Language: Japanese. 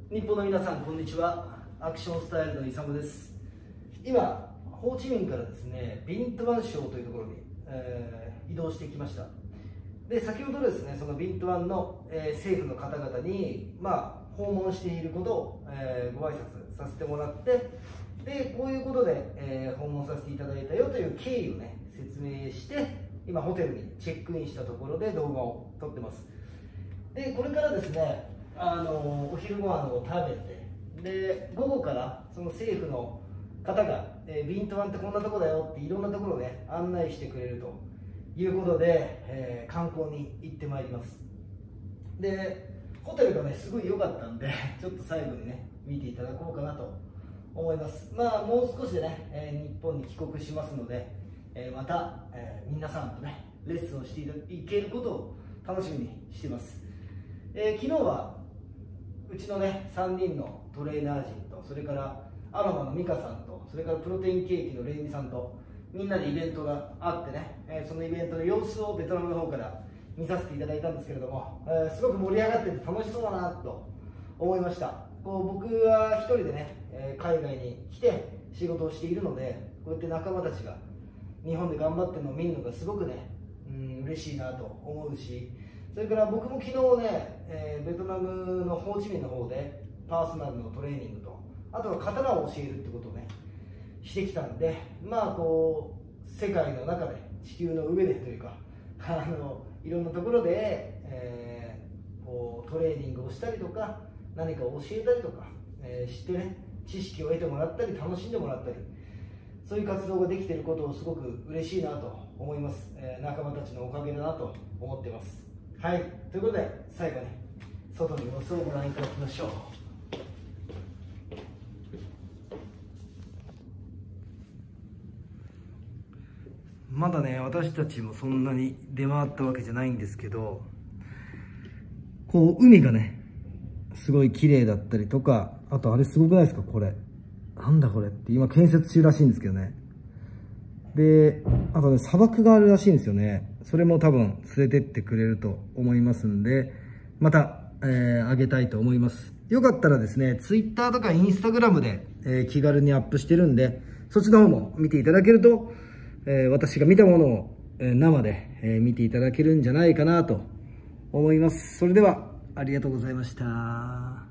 日本の皆さん、こんにちは。アクションスタイルのイサムです。今、ホーチミンからですね、ビントワン省というところに、移動してきました。で、先ほどですね、そのビントワンの、政府の方々に、訪問していることを、ご挨拶させてもらって、で、こういうことで、訪問させていただいたよという経緯をね、説明して、今、ホテルにチェックインしたところで動画を撮ってます。で、これからですね、お昼ご飯を食べて、で午後からその政府の方が、ビントワンってこんなとこだよっていろんなところをね案内してくれるということで、観光に行ってまいります。でホテルがねすごい良かったんでちょっと最後にね見ていただこうかなと思います。もう少しでね、日本に帰国しますので、また、皆さんとねレッスンをしていけることを楽しみにしています。昨日はうちのね3人のトレーナー陣と、それからアロマのミカさんと、それからプロテインケーキのレイミさんとみんなでイベントがあってね、そのイベントの様子をベトナムの方から見させていただいたんですけれども、すごく盛り上がってて楽しそうだなと思いました。僕は一人でね海外に来て仕事をしているので、こうやって仲間たちが日本で頑張ってるのを見るのがすごくね嬉しいなと思うし、それから僕も昨日ね、ベトナムのホーチミンの方でパーソナルのトレーニングと、あとは刀を教えるってことをねしてきたんで、世界の中で、地球の上でというかいろんなところで、トレーニングをしたりとか何かを教えたりとか、してね知識を得てもらったり楽しんでもらったり、そういう活動ができていることをすごく嬉しいなと思います。仲間たちのおかげだなと思っています。はい、ということで最後に外の様子をご覧いただきましょう。まだね私たちもそんなに出回ったわけじゃないんですけど、こう海がねすごい綺麗だったりとか、あとあれすごくないですか、これなんだこれって今建設中らしいんですけどね。であとね砂漠があるらしいんですよね。それも多分連れてってくれると思いますんで、また、あげたいと思います。よかったらですね Twitter とか Instagram で、気軽にアップしてるんで、そっちの方も見ていただけると、私が見たものを、生で、見ていただけるんじゃないかなと思います。それではありがとうございました。